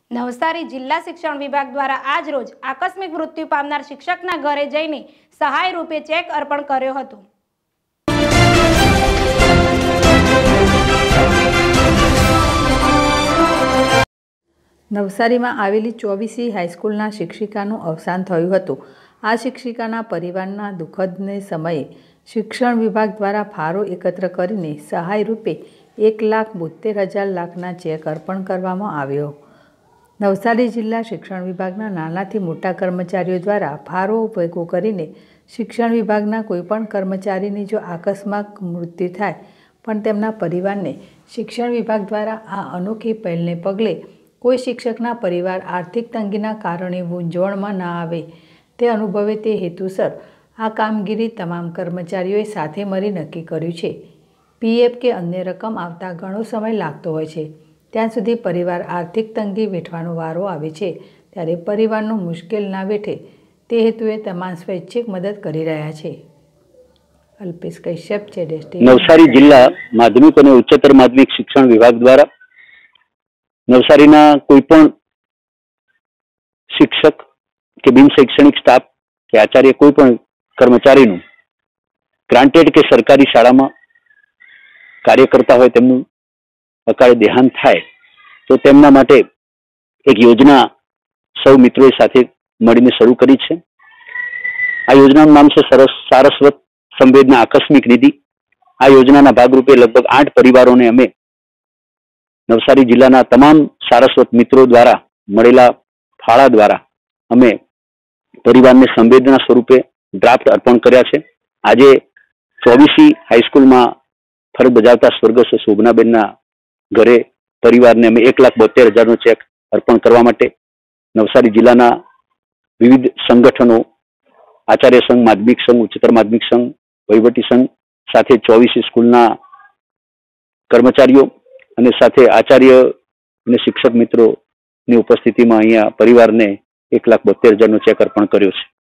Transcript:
નવસારી જિલ્લા શિક્ષણ વિભાગ દ્વારા આજ રોજ આકસ્મિક મૃત્યુ પામનાર શિક્ષકના ઘરે જઈને સહાય રૂપે ચેક અર્પણ કર્યો હતો। નવસારીમાં આવેલી 24 હાઈસ્કૂલના શિક્ષિકાનું અવસાન થયું હતું। આ શિક્ષિકાના પરિવારના દુઃખદને સમયે શિક્ષણ વિભાગ દ્વારા ફાળો એકત્ર કરીને સહાય રૂપે 1,72,000 ચેક અર્પણ કરવામાં આવ્યો। નવસારી જિલ્લા શિક્ષણ વિભાગના નાનાથી મોટા કર્મચારીઓ દ્વારા ફાળો ભેગો કરીને શિક્ષણ વિભાગના કોઈપણ કર્મચારીની જો આકસ્મિક મૃત્યુ થાય પણ તેમના પરિવારને શિક્ષણ વિભાગ દ્વારા આ અનોખી પહેલને પગલે કોઈ શિક્ષકના પરિવાર આર્થિક તંગીના કારણે મૂંઝવણમાં ન આવે તે અનુભવે તે હેતુસર આ કામગીરી તમામ કર્મચારીઓએ સાથે મળી નક્કી કર્યું છે। પીએફ કે અન્ય રકમ આવતા ઘણો સમય લાગતો હોય છે, ત્યાં સુધી પરિવાર આર્થિક તંગી વેઠવાનો વારો આવે છે, ત્યારે પરિવારનું મુશ્કેલ ના વેઠે તે હેતુએ તમામ સ્વૈચ્છિક મદદ કરી રહ્યા છે। અલ્પેશ કશ્યપ છે। નવસારી જિલ્લા માધ્યમિક અને ઉચ્ચતર માધ્યમિક શિક્ષણ વિભાગ દ્વારા નવસારીના કોઈ પણ શિક્ષક કે બિન શૈક્ષણિક સ્ટાફ કે આચાર્ય કોઈ પણ કર્મચારીનું ગ્રાન્ટેડ કે સરકારી શાળામાં કાર્ય કરતા હોય તેમનું અકાળે દેહાંત થાય તો તેમના માટે એક યોજના સૌ મિત્રોએ સાથે મળીને શરૂ કરી છે। આ યોજનાનું નામ છે સારસ્વત સંવેદના આકસ્મિક નિધિ। આ યોજનાના ભાગરૂપે લગભગ 8 પરિવારોને અમે નવસારી જિલ્લાના તમામ સારસ્વત મિત્રો દ્વારા મળેલા ફાળા દ્વારા અમે પરિવારને સંવેદના સ્વરૂપે ડ્રાફ્ટ અર્પણ કર્યા છે। આજે 24 હાઈસ્કૂલમાં ફરજ બજાવતા સ્વર્ગસ્થ શોભનાબેનના ઘરે પરિવારને અમે 1,72,000 ચેક અર્પણ કરવા માટે નવસારી જિલ્લાના વિવિધ સંગઠનો, આચાર્ય સંઘ, માધ્યમિક સંઘ, ઉચ્ચતર માધ્યમિક સંઘ, વહીવટી સંઘ સાથે 24 સ્કૂલના કર્મચારીઓ અને સાથે આચાર્ય અને શિક્ષક મિત્રોની ઉપસ્થિતિમાં અહીંયા પરિવારને 1,72,000 ચેક અર્પણ કર્યો છે।